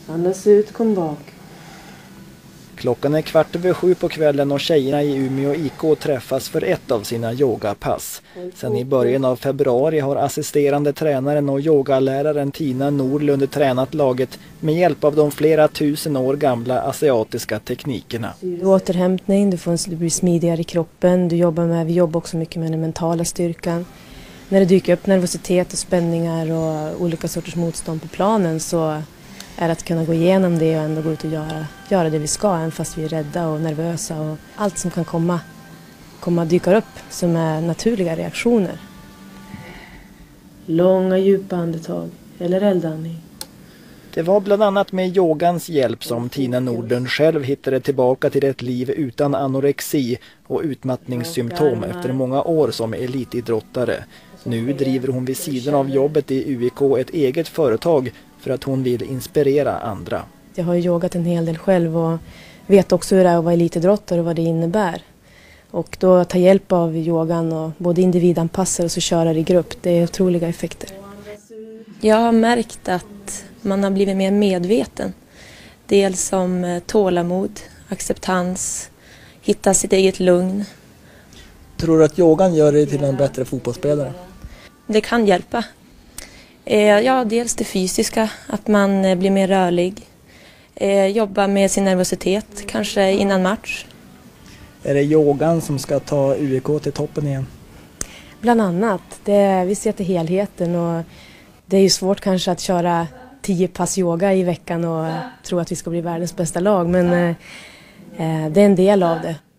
Andas ut, kom bak. Klockan är 6:15 på kvällen och tjejerna i Umeå IK träffas för ett av sina yogapass. Sen i början av februari har assisterande tränaren och yogaläraren Tina Nordlund tränat laget med hjälp av de flera tusen år gamla asiatiska teknikerna. Återhämtning, du blir smidigare i kroppen, vi jobbar också mycket med den mentala styrkan. När det dyker upp nervositet och spänningar och olika sorters motstånd på planen så är att kunna gå igenom det och ändå gå ut och göra det vi ska, även fast vi är rädda och nervösa. Och allt som kan komma dyker upp som är naturliga reaktioner. Långa djupa andetag eller eldandning. Det var bland annat med yogans hjälp som Tina Nordlund själv hittade tillbaka till ett liv utan anorexi och utmattningssymptom efter många år som elitidrottare. Nu driver hon vid sidan av jobbet i UIK ett eget företag för att hon vill inspirera andra. Jag har yogat en hel del själv och vet också hur det är att vara elitidrottare och vad det innebär. Och då ta hjälp av yogan och både individanpassa och så köra i grupp. Det är otroliga effekter. Jag har märkt att man har blivit mer medveten. Dels om tålamod, acceptans, hitta sitt eget lugn. Tror du att yogan gör dig till en bättre fotbollsspelare? Det kan hjälpa. Ja, dels det fysiska, att man blir mer rörlig. Jobba med sin nervositet, kanske innan match. Är det yogan som ska ta UIK till toppen igen? Bland annat. Vi ser till helheten och det är ju svårt kanske att köra 10 pass yoga i veckan och tro att vi ska bli världens bästa lag. Men det är en del av det.